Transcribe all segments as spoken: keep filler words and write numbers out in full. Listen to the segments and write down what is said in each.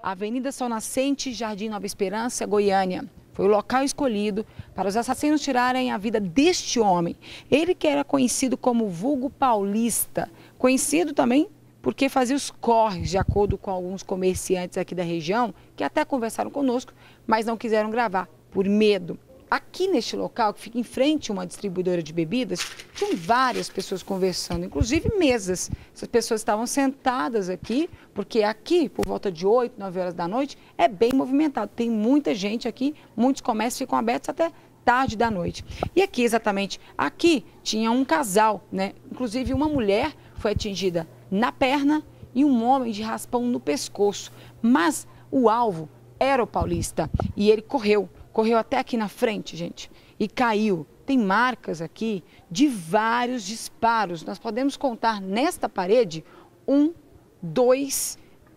Avenida Sol Nascente, Jardim Nova Esperança, Goiânia. Foi o local escolhido para os assassinos tirarem a vida deste homem. Ele que era conhecido como vulgo paulista, conhecido também porque fazia os corres, de acordo com alguns comerciantes aqui da região, que até conversaram conosco, mas não quiseram gravar, por medo. Aqui neste local, que fica em frente a uma distribuidora de bebidas, tinham várias pessoas conversando, inclusive mesas. Essas pessoas estavam sentadas aqui, porque aqui, por volta de oito, nove horas da noite, é bem movimentado. Tem muita gente aqui, muitos comércios ficam abertos até tarde da noite. E aqui, exatamente, aqui tinha um casal, né? Inclusive uma mulher foi atingida na perna e um homem de raspão no pescoço. Mas o alvo era o paulista e ele correu. Correu até aqui na frente, gente, e caiu. Tem marcas aqui de vários disparos. Nós podemos contar nesta parede um, dois,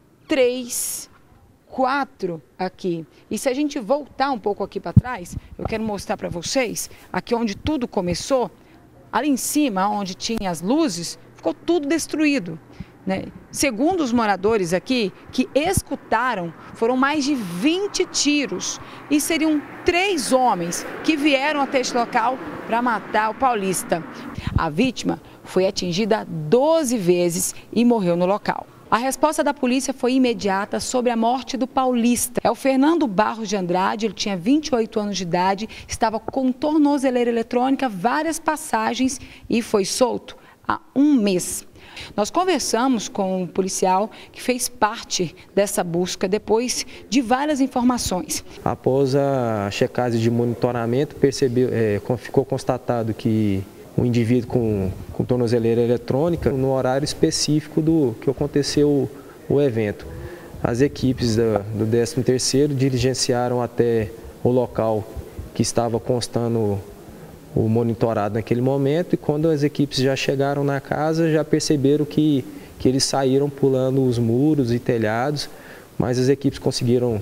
três, quatro aqui. E se a gente voltar um pouco aqui para trás, eu quero mostrar para vocês, aqui onde tudo começou, ali em cima, onde tinha as luzes, ficou tudo destruído. Né? Segundo os moradores aqui, que escutaram, foram mais de vinte tiros e seriam três homens que vieram até este local para matar o paulista. A vítima foi atingida doze vezes e morreu no local. A resposta da polícia foi imediata sobre a morte do paulista. É o Fernando Barros de Andrade, ele tinha vinte e oito anos de idade, estava com tornozeleira eletrônica, várias passagens e foi solto há um mês. Nós conversamos com um policial que fez parte dessa busca depois de várias informações. Após a checagem de monitoramento, percebeu, é, ficou constatado que o indivíduo com, com tornozeleira eletrônica, no horário específico do que aconteceu o, o evento. As equipes da, do décimo terceiro diligenciaram até o local que estava constando o monitorado naquele momento, e quando as equipes já chegaram na casa, já perceberam que, que eles saíram pulando os muros e telhados, mas as equipes conseguiram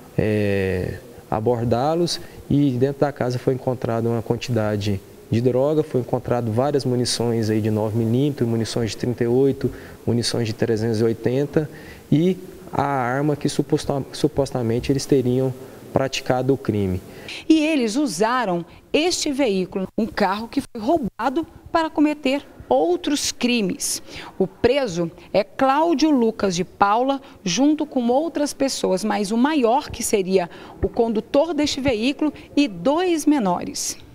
é, abordá-los e dentro da casa foi encontrada uma quantidade de droga, foi encontrado várias munições aí de nove milímetros, munições de trinta e oito, munições de trezentos e oitenta e a arma que suposta, supostamente eles teriam praticado o crime. E eles usaram este veículo, um carro que foi roubado para cometer outros crimes. O preso é Cláudio Lucas de Paula, junto com outras pessoas, mas o maior, que seria o condutor deste veículo, e dois menores.